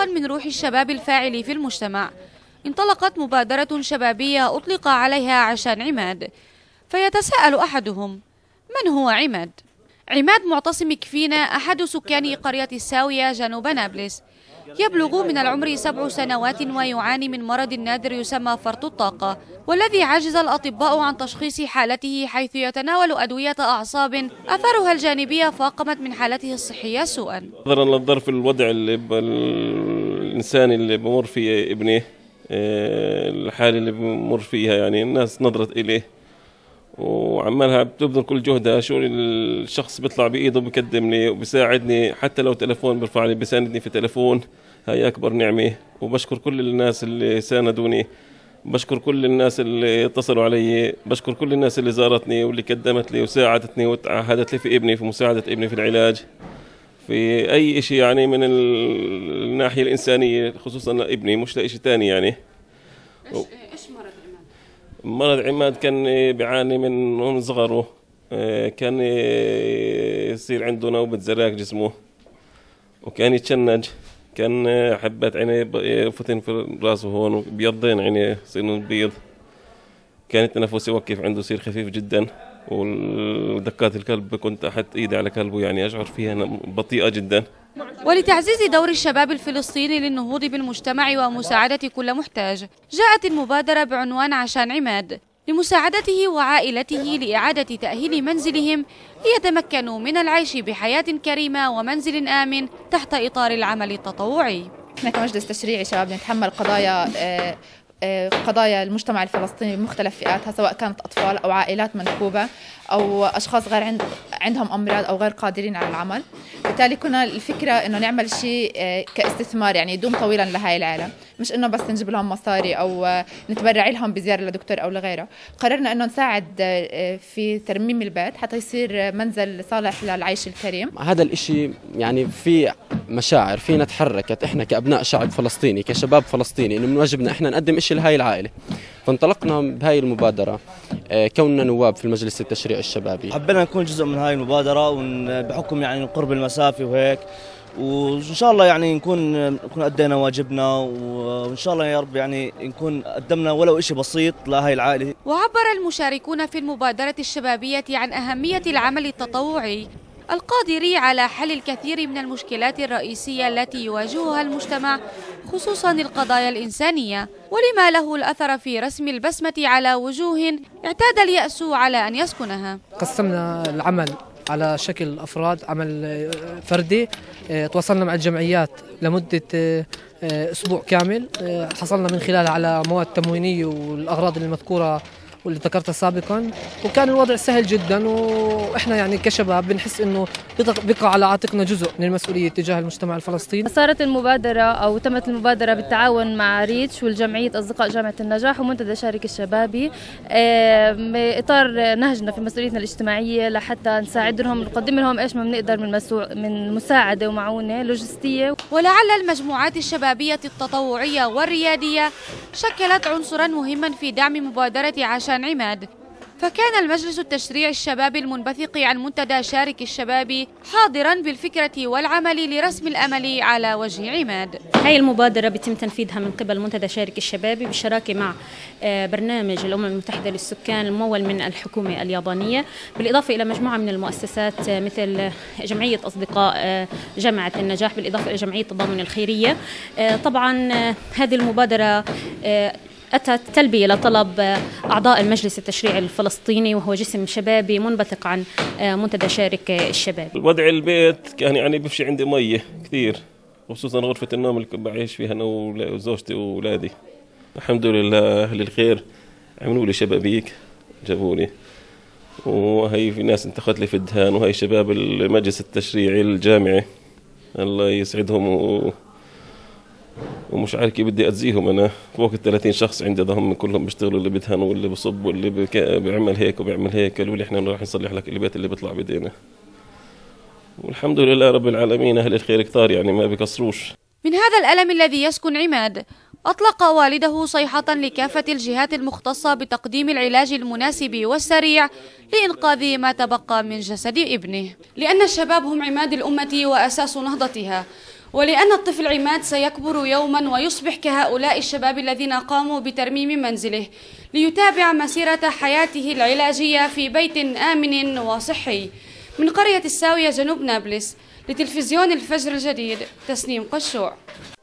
انطلاقا من روح الشباب الفاعل في المجتمع، انطلقت مبادرة شبابية أطلق عليها عشان عماد. فيتساءل أحدهم: من هو عماد؟ عماد معتصم كفينة أحد سكان قرية الساوية جنوب نابلس، يبلغ من العمر 7 سنوات ويعاني من مرض نادر يسمى فرط الطاقة، والذي عجز الأطباء عن تشخيص حالته، حيث يتناول أدوية أعصاب أثرها الجانبية فاقمت من حالته الصحية سوءا. نظرا للظرف الوضع الإنساني اللي بمر فيه ابني، الحالة اللي بمر فيها، يعني الناس نظرت إليه وعمالها بتبذل كل جهدها. شو الشخص بيطلع بإيده بيقدمني وبيساعدني، حتى لو تلفون بيرفع لي بيساندني في تلفون، هاي أكبر نعمة. وبشكر كل الناس اللي ساندوني، بشكر كل الناس اللي اتصلوا علي، بشكر كل الناس اللي زارتني واللي قدمت لي وساعدتني وتعهدت لي في ابني، في مساعدة ابني في العلاج، في أي شيء يعني من الناحية الإنسانية، خصوصا لابني مش لإشي تاني يعني. إيش مرض عماد؟ مرض عماد كان بيعاني من صغره، كان يصير عنده نوبة زراق جسمه، وكان يتشنج، كان حبات عينيه فتن في راسه هون وبيضين عينيه يصيرون بيض، كان التنفس يوقف عنده، يصير خفيف جدا، ودكات القلب كنت أحط إيدي على قلبه يعني أشعر فيها بطيئة جدا. ولتعزيز دور الشباب الفلسطيني للنهوض بالمجتمع ومساعدة كل محتاج، جاءت المبادرة بعنوان عشان عماد لمساعدته وعائلته لإعادة تأهيل منزلهم ليتمكنوا من العيش بحياة كريمة ومنزل آمن تحت إطار العمل التطوعي. احنا كمجلس تشريعي شباب نتحمل قضايا المجتمع الفلسطيني بمختلف فئاتها، سواء كانت أطفال أو عائلات منكوبة أو أشخاص غير عندهم أمراض أو غير قادرين على العمل. بالتالي كنا الفكرة إنه نعمل شيء كاستثمار يعني يدوم طويلا لهاي العائلة، مش إنه بس نجيب لهم مصاري أو نتبرع لهم بزيارة لدكتور أو لغيره. قررنا إنه نساعد في ترميم البيت حتى يصير منزل صالح للعيش الكريم. هذا الإشي يعني في مشاعر فينا تحركت إحنا كأبناء شعب فلسطيني، كشباب فلسطيني، إنه من واجبنا إحنا نقدم إشي لهاي العائلة. فانطلقنا بهاي المبادرة كوننا نواب في المجلس التشريعي الشبابي. حبينا نكون جزء من هاي المبادرة بحكم يعني قرب المسافة وهيك، وإن شاء الله يعني نكون أدينا واجبنا، وإن شاء الله يا رب يعني نكون قدمنا ولو إشي بسيط لهاي العائلة. وعبر المشاركون في المبادرة الشبابية عن أهمية العمل التطوعي القادر على حل الكثير من المشكلات الرئيسية التي يواجهها المجتمع، خصوصا القضايا الإنسانية، ولما له الأثر في رسم البسمة على وجوه اعتاد اليأس على أن يسكنها. قسمنا العمل على شكل أفراد، عمل فردي، تواصلنا مع الجمعيات لمدة أسبوع كامل، حصلنا من خلالها على مواد تموينية والأغراض المذكورة واللي ذكرتها سابقا، وكان الوضع سهل جدا. واحنا يعني كشباب بنحس انه بقى على عاتقنا جزء من المسؤوليه تجاه المجتمع الفلسطيني. صارت المبادره او تمت المبادره بالتعاون مع ريتش والجمعيه اصدقاء جامعه النجاح ومنتدى شارك الشبابي، باطار نهجنا في مسؤوليتنا الاجتماعيه لحتى نساعد لهم، نقدم لهم ايش ما بنقدر من مساعده ومعونه لوجستيه. ولعل المجموعات الشبابيه التطوعيه والرياديه شكلت عنصرا مهما في دعم مبادره عشان عماد، فكان المجلس التشريعي الشبابي المنبثق عن منتدى شارك الشبابي حاضرا بالفكرة والعمل لرسم الأمل على وجه عماد. هاي المبادرة بيتم تنفيذها من قبل منتدى شارك الشبابي بالشراكة مع برنامج الأمم المتحدة للسكان الممول من الحكومة اليابانية، بالإضافة إلى مجموعة من المؤسسات مثل جمعية أصدقاء جامعة النجاح، بالإضافة إلى جمعية التضامن الخيرية. طبعا هذه المبادرة أتت تلبية لطلب أعضاء المجلس التشريعي الفلسطيني، وهو جسم شبابي منبثق عن منتدى شارك الشباب. وضع البيت كان يعني بفشي عندي مية كثير، خصوصا غرفة النوم اللي بعيش فيها أنا وزوجتي وأولادي. الحمد لله أهل الخير عملوا لي شبابيك، جابوا لي، وهي في ناس انتخذت لي في الدهان، وهي شباب المجلس التشريعي الجامعي الله يسعدهم، ومش عارف كيف بدي أجزيهم. أنا فوق 30 شخص عندي، ضهم كلهم بيشتغلوا، اللي بيدهنوا واللي بيصب واللي بيعمل هيك وبيعمل هيك، قالوا لي إحنا راح نصلح لك البيت اللي بيطلع بدينا. والحمد لله رب العالمين أهل الخير كتار يعني ما بيقصروش. من هذا الألم الذي يسكن عماد أطلق والده صيحة لكافة الجهات المختصة بتقديم العلاج المناسب والسريع لإنقاذ ما تبقى من جسد ابنه، لأن الشباب هم عماد الأمة وأساس نهضتها، ولأن الطفل عماد سيكبر يوما ويصبح كهؤلاء الشباب الذين قاموا بترميم منزله ليتابع مسيرة حياته العلاجية في بيت آمن وصحي. من قرية الساوية جنوب نابلس، لتلفزيون الفجر الجديد، تسنيم قشوع.